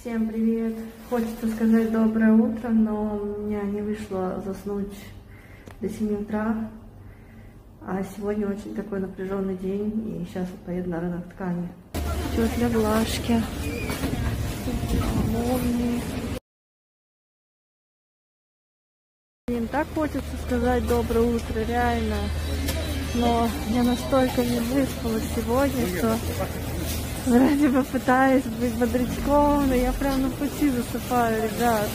Всем привет! Хочется сказать доброе утро, но у меня не вышло заснуть до 7 утра. А сегодня очень такой напряженный день, и сейчас я поеду на рынок ткани. Все для глажки. Молнии. Блин, так хочется сказать доброе утро, реально. Но я настолько не выспалась сегодня, что вроде бы пытаюсь быть бодрячком, но я прям на пути засыпаю, ребят.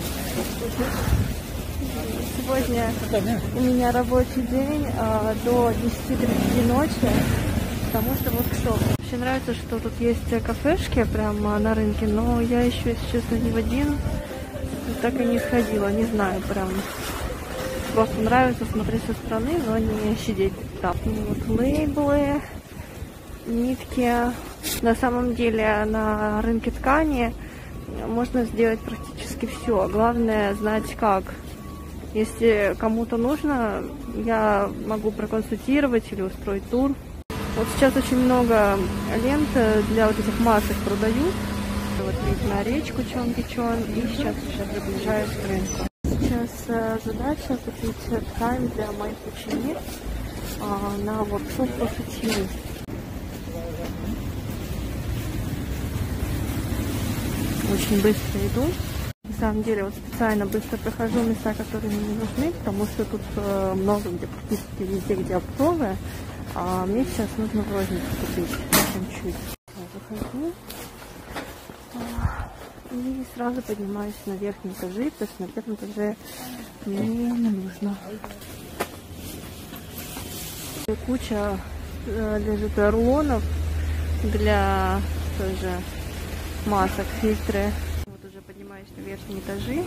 Сегодня у меня рабочий день до 10:30 ночи, потому что воркшоп. Вообще нравится, что тут есть кафешки прямо на рынке, но я еще, если честно, ни в один так и не сходила, не знаю, прям. Просто нравится смотреть со стороны, но не сидеть там. Вот лейблы, нитки. На самом деле на рынке ткани можно сделать практически все. Главное знать как. Если кому-то нужно, я могу проконсультировать или устроить тур. Вот сейчас очень много лент для вот этих масок продают. Вот видно речку Чон-Кичон, и сейчас приближаюсь к рынку. Сейчас задача купить ткань для моих учениц на воркшоп по шитью. Очень быстро иду. На самом деле, вот специально быстро прохожу места, которые мне не нужны, потому что тут много где практически везде, где оптовые. А мне сейчас нужно в розницу купить чуть-чуть. Захожу. И сразу поднимаюсь на верхние этажи, потому что на первом этаже мне не нужно. Куча лежит рулонов для тоже масок фильтры. Вот уже поднимаюсь на верхние этажи.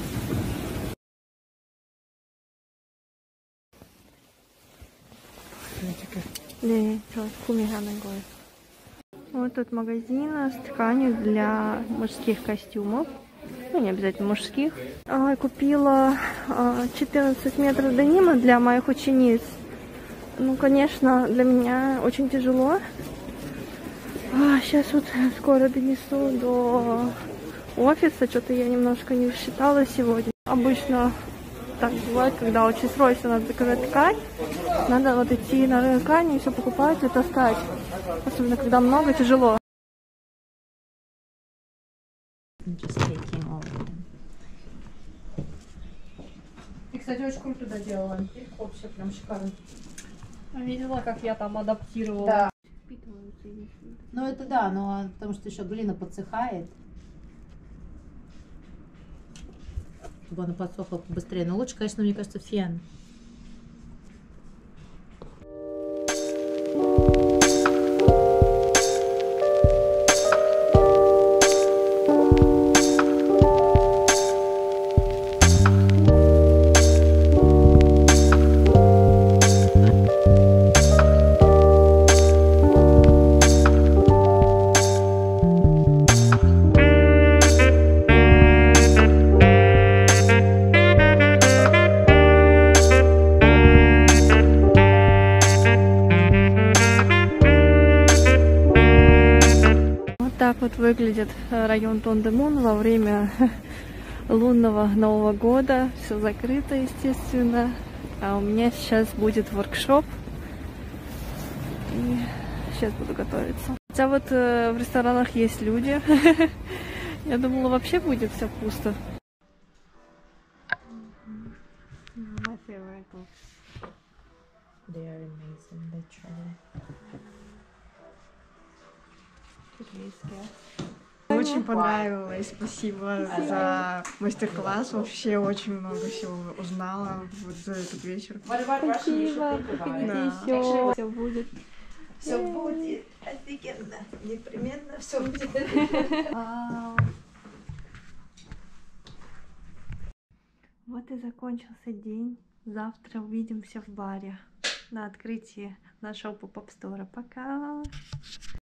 Вот тут магазин с тканью для мужских костюмов. Ну, не обязательно мужских. Купила 14 метров денима для моих учениц. Ну, конечно, для меня очень тяжело. Сейчас вот скоро донесу до офиса. Что-то я немножко не считала сегодня. Обычно так бывает, когда очень срочно надо заказать ткань. Надо вот идти на рынок ткани и все покупать и таскать. Особенно, когда много, тяжело. Ты, кстати, очень круто доделала. Вообще прям шикарно. Видела, как я там адаптировала. Да. Ну это да, но потому что еще глина подсыхает. Чтобы она подсохла быстрее. Но лучше, конечно, мне кажется, фен. Так вот выглядит район Тондемун во время лунного Нового года. Все закрыто, естественно. А у меня сейчас будет воркшоп. И сейчас буду готовиться. Хотя вот в ресторанах есть люди. Я думала, вообще будет все пусто. Очень понравилось. Спасибо за мастер-класс. Вообще очень много всего узнала вот за этот вечер. Спасибо. Приходите еще. Все будет. Все будет офигенно. Непременно все будет. Вот и закончился день. Завтра увидимся в баре на открытии нашего поп-ап стора. Пока!